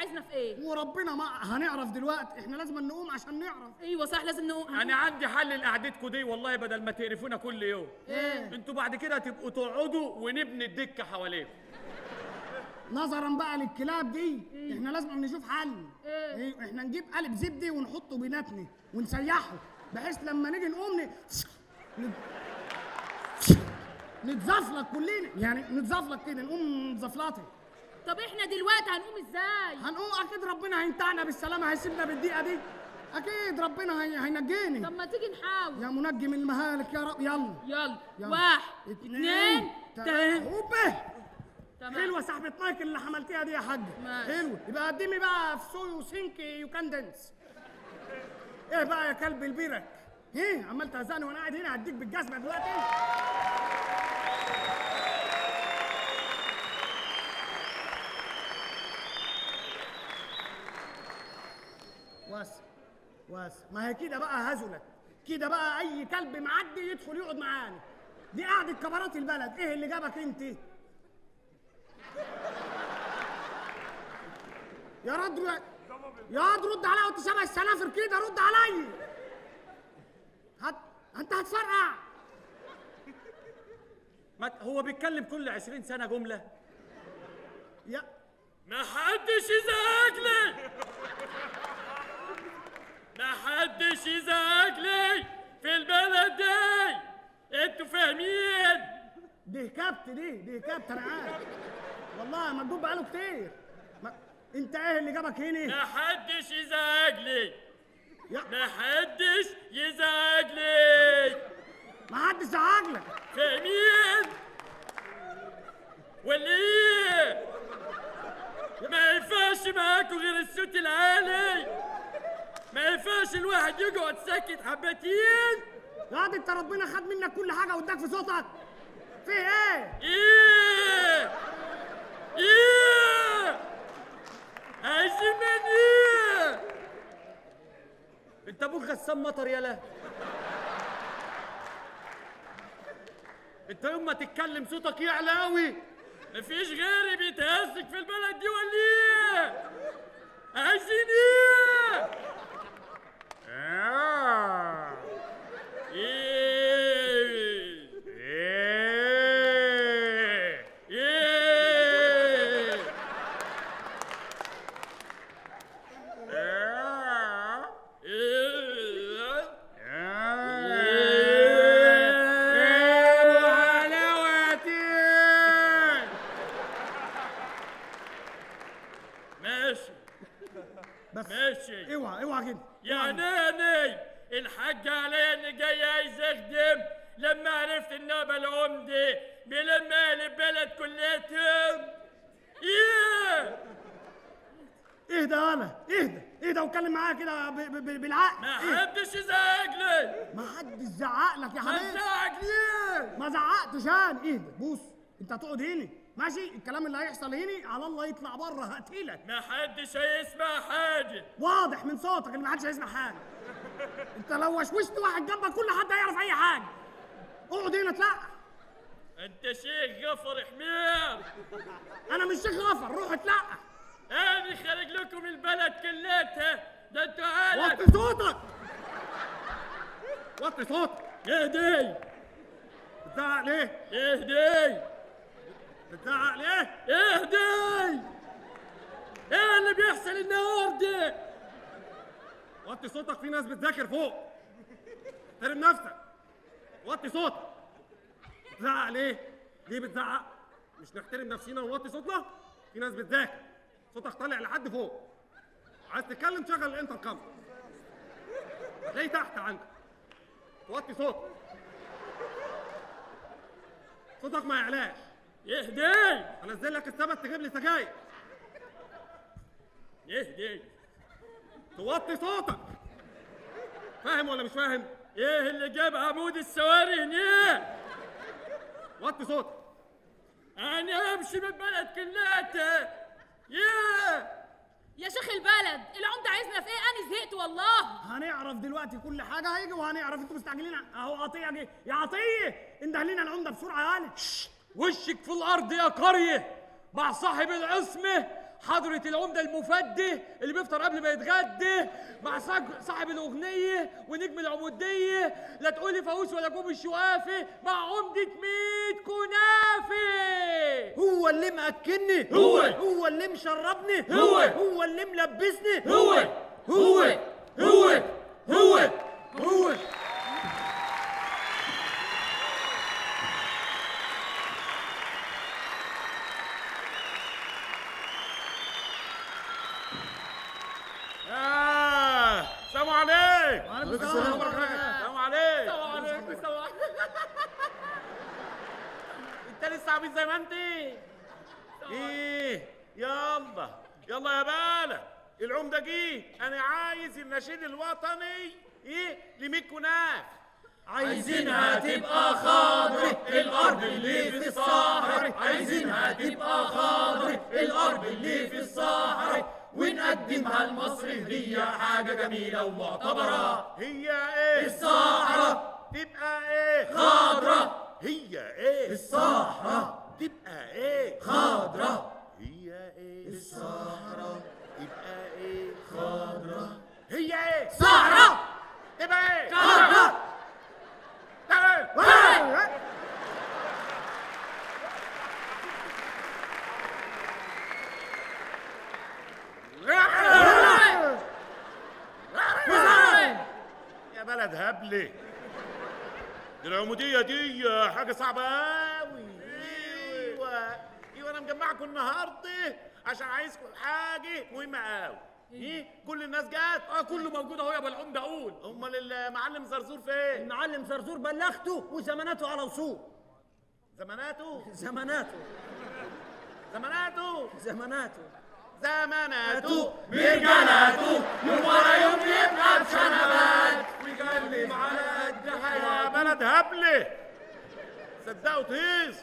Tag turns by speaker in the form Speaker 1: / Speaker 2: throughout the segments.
Speaker 1: عايزنا في ايه؟
Speaker 2: وربنا ما هنعرف دلوقتي، احنا لازم نقوم عشان نعرف.
Speaker 1: ايوه صح لازم نقوم.
Speaker 3: انا عندي حل لقعدتكم دي والله، بدل ما تقرفونا كل يوم.
Speaker 2: ايه؟
Speaker 3: انتوا بعد كده تبقوا تقعدوا ونبني الدكه حواليكم.
Speaker 2: نظرا بقى للكلاب دي احنا لازم نشوف حل. ايه؟ احنا نجيب قالب زبدة ونحطه بيناتنا ونسيحه، بحيث لما نيجي نقوم نتزفلط كلنا، يعني نتزفلط كده، نقوم متزفلطه.
Speaker 1: طب احنا دلوقتي هنقوم ازاي؟
Speaker 2: هنقوم اكيد ربنا هينتعنا بالسلامه، هيسيبنا بالدقيقه دي، اكيد ربنا هينجيني.
Speaker 1: طب ما تيجي نحاول.
Speaker 2: يا منجي من المهالك يا رب.
Speaker 1: يلا 1 2 3.
Speaker 2: هوبا.
Speaker 1: تمام.
Speaker 2: حلوه سحبة مايك اللي عملتيها دي يا حاج. حلوه. يبقى قدمي بقى في سوي وسينك يو كان دانس. ايه بقى يا كلب البيرك؟ ايه عمال تهزقني وانا قاعد هنا؟ هديك بالجزمه دلوقتي. واسع ما هي كده بقى هزلت كده بقى، اي كلب معدي يدخل يقعد معانا. دي قعدة كبارات البلد. ايه اللي جابك انت؟ يا رد رد عليا وانت شبه السنافر كده، رد عليا. انت هتفرقع.
Speaker 3: هو بيتكلم كل 20 سنه جمله.
Speaker 2: يا
Speaker 3: ما حدش يزعجني، ما حدش يزعجني في البلد دي، انتوا فاهمين؟
Speaker 2: دي كابت انا عارف والله، مكتوب بقاله كتير. انت ايه اللي جابك هنا؟
Speaker 3: ما حدش يزعجني، ما حدش يزعجني.
Speaker 2: ما حدش زعجلك،
Speaker 3: فاهمين ولا ايه؟ ما ينفعش معاكوا غير الصوت العالي، ما ينفعش الواحد يقعد ساكت حبتين.
Speaker 2: يا دي انت ربنا خد منك كل حاجه واداك في صوتك. في ايه؟
Speaker 3: ايه عايزين من ايه؟ انت ابوك غسان مطر يالا. انت يوم ما تتكلم صوتك يعلى قوي. مفيش غيري بيتهزك في البلد دي ولا ايه؟ عايزين ايه؟ ماشي.
Speaker 2: اوعى كده.
Speaker 3: يا ناني الحاج عليا اني جاي عايز اخدم، لما عرفت ان ابا العمده بيلم البلد كليتهم.
Speaker 2: اهدى يالا، اهدى واتكلم معايا كده بالعقل.
Speaker 3: ما حدش يزعجلي.
Speaker 2: ما حدش زعق لك يا حبيبي.
Speaker 3: ما تزعق ليه؟
Speaker 2: ما زعقتش انا. اهدى. بص انت هتقعد هنا ماشي، الكلام اللي هيحصل هنا على الله يطلع بره هقتلك.
Speaker 3: ما حدش هيسمع حاجه.
Speaker 2: واضح من صوتك ان ما حدش هيسمع حاجه. انت لو وشوشت واحد جنبك كل حد هيعرف اي حاجه. اقعد هنا اتلقى.
Speaker 3: انت شيخ غفر حمير.
Speaker 2: انا مش شيخ غفر، روح اتلقى.
Speaker 3: انا خارج لكم البلد كلتها، ده انتوا عالم.
Speaker 2: وطي صوتك، وطي صوتك.
Speaker 3: اهدي.
Speaker 2: بتزعق ليه؟
Speaker 3: اهدي.
Speaker 2: بتزعق ليه؟
Speaker 3: اهدي. ايه اللي بيحصل النهارده؟
Speaker 2: وطي صوتك، في ناس بتذاكر فوق. احترم نفسك. وطي صوتك. بتزعق ليه؟ ليه بتزعق؟ مش نحترم نفسينا ونوطي صوتنا؟ في ناس بتذاكر. صوتك طالع لحد فوق. عايز تتكلم شغل الانتركم. هتلاقيه تحت عندك. وطي صوتك. صوتك ما يعلاش.
Speaker 3: اهدي.
Speaker 2: انزل لك السبت تجيب لي سجاير.
Speaker 3: اهدي.
Speaker 2: توطي صوتك. فاهم ولا مش فاهم؟
Speaker 3: ايه اللي جاب عمود السواري هنا؟
Speaker 2: وطي صوتك.
Speaker 3: انا امشي من البلد كلها.
Speaker 1: يا شيخ البلد العمده عايزنا في ايه؟ انا زهقت والله.
Speaker 2: هنعرف دلوقتي كل حاجه، هيجي وهنعرف. انتوا مستعجلين اهو. عطيه جه. يا عطيه انده لنا العمده بسرعه يا هاني.
Speaker 3: وشك في الارض يا قريه مع صاحب العصمه حضرة العمدة المفدي اللي بيفطر قبل ما يتغدى مع صاحب الأغنية ونجم العمودية، لا تقولي فاووس ولا كوب الشوافي مع عمدة 100 كنافة.
Speaker 4: هو اللي مأكلني، هو اللي مشربني، هو اللي ملبسني، هو
Speaker 3: السلام عليكم.
Speaker 4: وعليكم السلام.
Speaker 3: السلام عليكم. انت لسه عبيط زي ما انت؟ ايه يلا يلا يا بلد، العمده جه. انا عايز النشيد الوطني ل100 كنافه.
Speaker 4: عايزينها تبقى خضرة الأرض اللي في الصحراء، عايزينها تبقى خضرة الأرض اللي في الصحراء، ونقدمها لمصر هدية حاجة جميلة ومعتبرة.
Speaker 3: هي ايه؟
Speaker 4: الصحراء
Speaker 3: تبقى ايه؟
Speaker 4: خضرة.
Speaker 3: هي ايه؟
Speaker 4: الصحراء
Speaker 3: تبقى ايه؟
Speaker 4: خضرة.
Speaker 3: هي ايه؟
Speaker 4: الصحراء
Speaker 3: تبقى ايه؟
Speaker 4: خضرة.
Speaker 3: هي ايه؟
Speaker 4: صحراء
Speaker 3: تبقى ايه؟
Speaker 4: خضرة.
Speaker 3: تعال. يا بلد هبلة، دي العمودية دي حاجة صعبة أوي. ايوه انا مجمعكم النهارده عشان عايزكم حاجة مهمة أوي. كل الناس جت؟
Speaker 5: كله موجود اهو يا ابو العمده. اقول
Speaker 3: امال المعلم زرزور فين؟
Speaker 4: المعلم زرزور بلغته وزماناته على وصول.
Speaker 3: زماناته
Speaker 4: زماناته
Speaker 3: زماناته
Speaker 4: زماناته
Speaker 3: زماناته
Speaker 4: برجالاته يوم ورا يوم يبقى بشنبات
Speaker 3: ويجلب على قد حياته. يا بلد هبلة، صدقوا تهيص.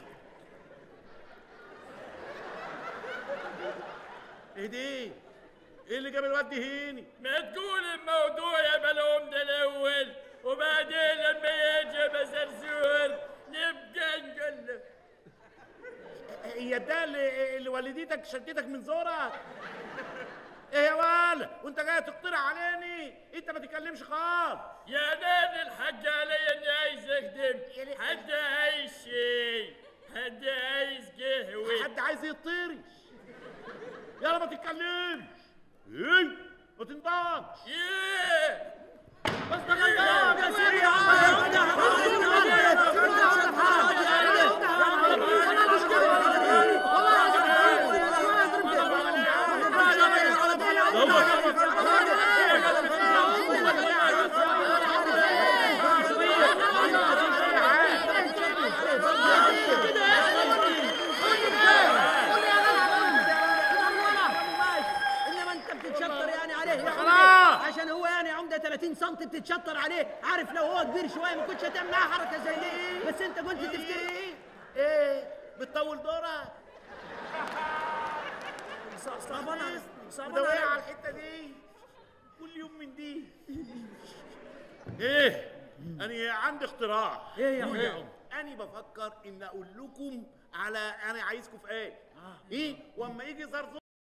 Speaker 3: ايه دي؟ ايه اللي جاب الواد هيني؟
Speaker 5: ما تقول الموضوع يا ابو العمده الاول، وبعدين لما يجي ابو زرزور نبقى نقول.
Speaker 3: هي ده اللي والدتك شدتك من زورك؟ ايه يا ولا وانت جاي تقترح عليني؟ انت ما تتكلمش خالص.
Speaker 5: يا نادي الحاج علي اني عايز اخدم. حد عايز شيء، حد عايز قهوه،
Speaker 3: حد عايز يطيرش. يلا ما تتكلمش. ايه ما تنطقش.
Speaker 4: بس ده غلطان يا سيدي يا عشان هو يعني عمده 30 سم بتتشطر عليه. عارف لو هو كبير شويه ما كنتش هتعمل معاه حركه زي دي، بس انت كنت تفتكر
Speaker 3: ايه بتطول دورك؟
Speaker 4: صعبانه
Speaker 3: مدوية على الحته دي كل يوم من دي. ايه انا عندي اختراع.
Speaker 4: ايه يا عم؟
Speaker 3: انا بفكر ان اقول لكم على انا عايزكم في ايه. ايه واما يجي زرزور